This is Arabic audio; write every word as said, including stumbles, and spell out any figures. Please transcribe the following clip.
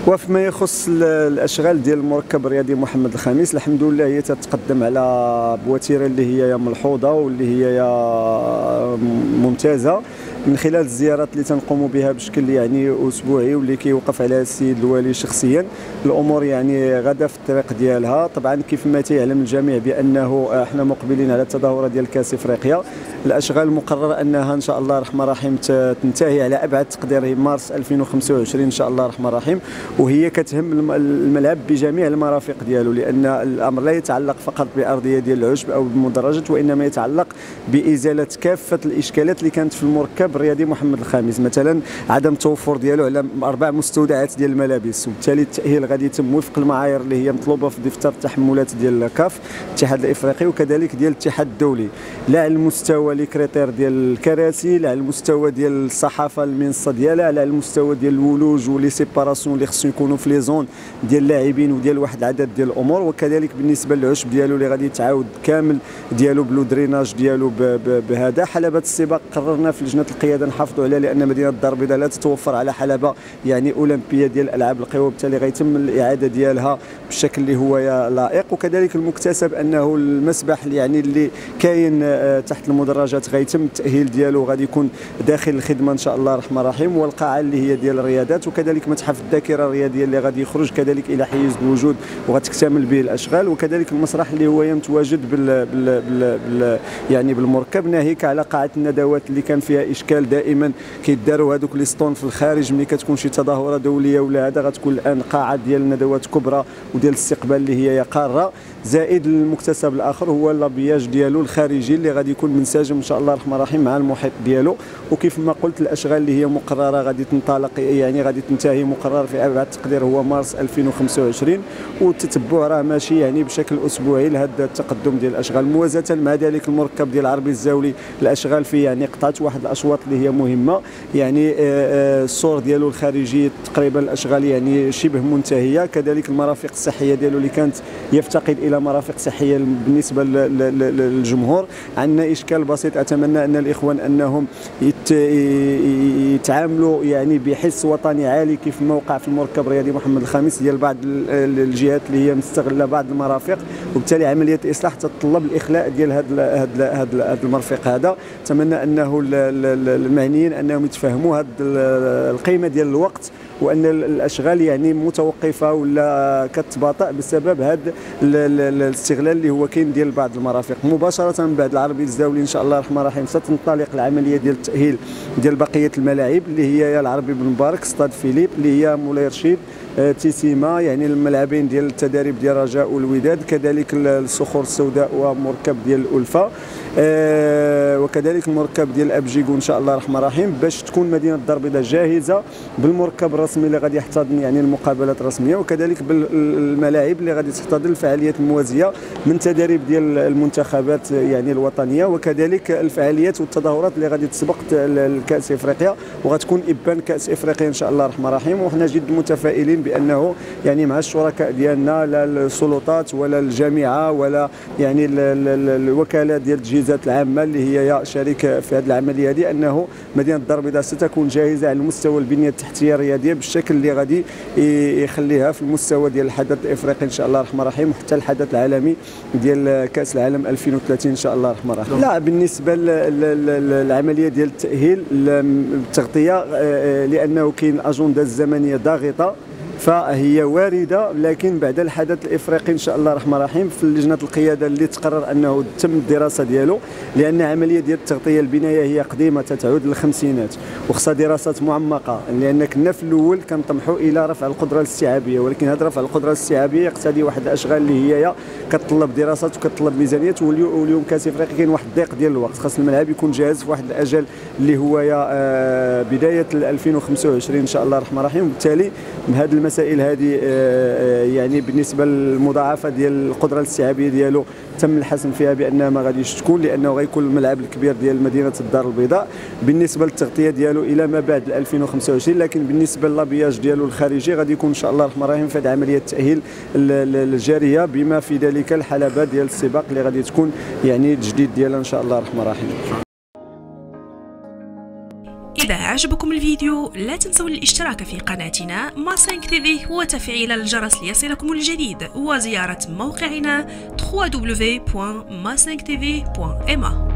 وفيما يخص الاشغال ديال المركب الرياضي محمد الخامس، الحمد لله هي تتقدم على بواتيره اللي هي ملحوظه واللي هي ممتازه من خلال الزيارات اللي تنقوم بها بشكل يعني اسبوعي واللي كيوقف عليها السيد الوالي شخصيا. الامور يعني غاده في الطريق ديالها. طبعا كيف ما تيعلم الجميع بانه احنا مقبلين على التظاهره ديال كاس افريقيا. الاشغال مقرر انها ان شاء الله الرحمن الرحيم تنتهي على ابعد تقدير مارس ألفين وخمسة وعشرين ان شاء الله الرحمن الرحيم، وهي كتهم الملعب بجميع المرافق ديالو، لان الامر لا يتعلق فقط بارضيه ديال العشب او بالمدرجات، وانما يتعلق بازاله كافه الاشكالات اللي كانت في المركب الرياضي محمد الخامس. مثلا عدم التوفر ديالو على اربع مستودعات ديال الملابس، وبالتالي التاهيل غادي يتم وفق المعايير اللي هي مطلوبه في دفتر التحملات ديال الكاف الاتحاد الافريقي وكذلك ديال الاتحاد الدولي، لا على المستوى لي كريتير ديال الكراسي، لا على المستوى ديال الصحافه المنصه ديالها، لا على المستوى ديال الولوج ولي سيباراسيون اللي خصو يكونوا في لي زون ديال اللاعبين وديال واحد العدد ديال الامور، وكذلك بالنسبه للعشب ديالو اللي غادي يتعاود كامل ديالو بلو دريناج ديالو بهذا. حلبات السباق قررنا في لجنه القياده نحافظوا عليها لان مدينه الدار البيضاء لا تتوفر على حلبه يعني اولمبيه ديال الالعاب القوى، وبالتالي غيتم الاعاده ديالها بالشكل اللي هو لائق. وكذلك المكتسب انه المسبح يعني اللي كاين تحت المدرجات غيتم التاهيل ديالو غادي يكون داخل الخدمه ان شاء الله الرحمن الرحيم، والقاعه اللي هي ديال الرياضات، وكذلك متحف الذاكره الرياضيه اللي غادي يخرج كذلك الى حيز الوجود وغتكتمل به الاشغال، وكذلك المسرح اللي هو متواجد بال, بال, بال, بال يعني بالمركب، ناهيك على قاعه الندوات اللي كان فيها اشكال دائما كيداروا هذوك لي ستون في الخارج ملي كتكون شي تظاهره دوليه ولا هذا، غتكون الان قاعه ديال الندوات كبرى وديال الاستقبال اللي هي قاره. زائد المكتسب الاخر هو اللابياج ديالو الخارجي اللي غادي يكون منسجم ان شاء الله الرحمن الرحيم مع المحيط ديالو. وكيف ما قلت الاشغال اللي هي مقرره غادي تنطلق يعني غادي تنتهي مقرر في ابعد تقدير هو مارس ألفين وخمسة وعشرين، والتتبع راه ماشي يعني بشكل اسبوعي لهذا التقدم ديال الاشغال. موازاه مع ذلك المركب ديال العربي الزاولي الاشغال فيه يعني قطعت واحد الاشواط اللي هي مهمه، يعني الصور ديالو الخارجي تقريبا الاشغال يعني شبه منتهيه، كذلك المرافق الصحيه ديالو اللي كانت يفتقد الى مرافق صحيه بالنسبه للجمهور. عندنا اشكال بسيط اتمنى ان الاخوان انهم يتعاملوا يعني بحس وطني عالي كيف ما وقع في المركب الرياضي محمد الخامس ديال بعض الجهات اللي هي مستغله بعض المرافق، وبالتالي عمليه الاصلاح تتطلب الاخلاء ديال هذا هذا المرفق هذا. اتمنى انه المعنيين انهم يتفهموا هذه القيمه ديال الوقت، وان الاشغال يعني متوقفه ولا كتباطأ بسبب هذا الاستغلال اللي هو كاين ديال بعض المرافق. مباشره من بعد العربي الزاولي ان شاء الله الرحمن الرحيم ستنطلق العمليه ديال التاهيل ديال بقيه الملاعب اللي هي العربي بن مبارك، ستاد فيليب اللي هي مولاي رشيد، تيسيما يعني الملعبين ديال التدريب ديال رجاء والوداد، كذلك الصخور السوداء ومركب ديال الألفة، آه وكذلك المركب ديال ابجيكو ان شاء الله الرحمن الرحيم، باش تكون مدينه الدار البيضاء جاهزه بالمركب الرسمي اللي غادي يحتضن يعني المقابلات الرسميه، وكذلك بالملاعب اللي غادي تحتضن الفعاليات الموازيه من تدريب ديال المنتخبات يعني الوطنيه، وكذلك الفعاليات والتظاهرات اللي غادي تسبق الكاس افريقيا، وغتكون ابان كاس افريقيا ان شاء الله الرحمن الرحيم. وحنا جد متفائلين بانه يعني مع الشركاء ديالنا لا السلطات ولا الجامعه ولا يعني الوكالات ديال التجهيزات العامه اللي هي شريك في هذه العمليه هذه، انه مدينه الدار البيضاء ستكون جاهزه على مستوى البنيه التحتيه الرياضيه بالشكل اللي غادي يخليها في المستوى ديال الحدث الافريقي ان شاء الله الرحمن الرحيم، وحتى الحدث العالمي ديال كاس العالم ألفين وثلاثين ان شاء الله الرحمن الرحيم. لا بالنسبه للعمليه ديال التاهيل التغطيه لانه كاين اجنده الزمنيه ضاغطه فهي وارده، لكن بعد الحدث الافريقي ان شاء الله الرحمن الرحيم في لجنه القياده اللي تقرر انه تم الدراسه ديالو، لان عمليه ديال التغطيه البنايه هي قديمه تتعود للخمسينات وخصها دراسات معمقه، لان كنا في الاول كنطمحوا الى رفع القدره الاستيعابيه، ولكن هذا رفع القدره الاستيعابيه يقتضي واحد الاشغال اللي هي كتطلب دراسات وكتطلب ميزانيات، واليوم كاس افريقيا كاين واحد الضيق ديال الوقت، خاص الملعب يكون جاهز في واحد الاجل اللي هو بدايه ألفين وخمسة وعشرين ان شاء الله الرحمن الرحيم. وبالتالي هذه المسائل هذه يعني بالنسبه للمضاعفه ديال القدره الاستيعابيه ديالو تم الحسم فيها بانها ما غاديش تكون، لانه غيكون الملعب الكبير ديال مدينه الدار البيضاء. بالنسبه للتغطيه ديالو الى ما بعد ألفين وخمسة وعشرين، لكن بالنسبه للابياج ديالو الخارجي غادي يكون ان شاء الله الرحمن الرحيم في هذه عمليه التاهيل الجاريه، بما في ذلك الحلبات ديال السباق اللي غادي تكون يعني التجديد ديالها ان شاء الله الرحمن الرحيم. إذا عجبكم الفيديو لا تنسوا الاشتراك في قناتنا ما خمسة تي في وتفعيل الجرس ليصلكم الجديد وزيارة موقعنا دبليو دبليو دبليو بوان ما خمسة تي في بوان إم إيه.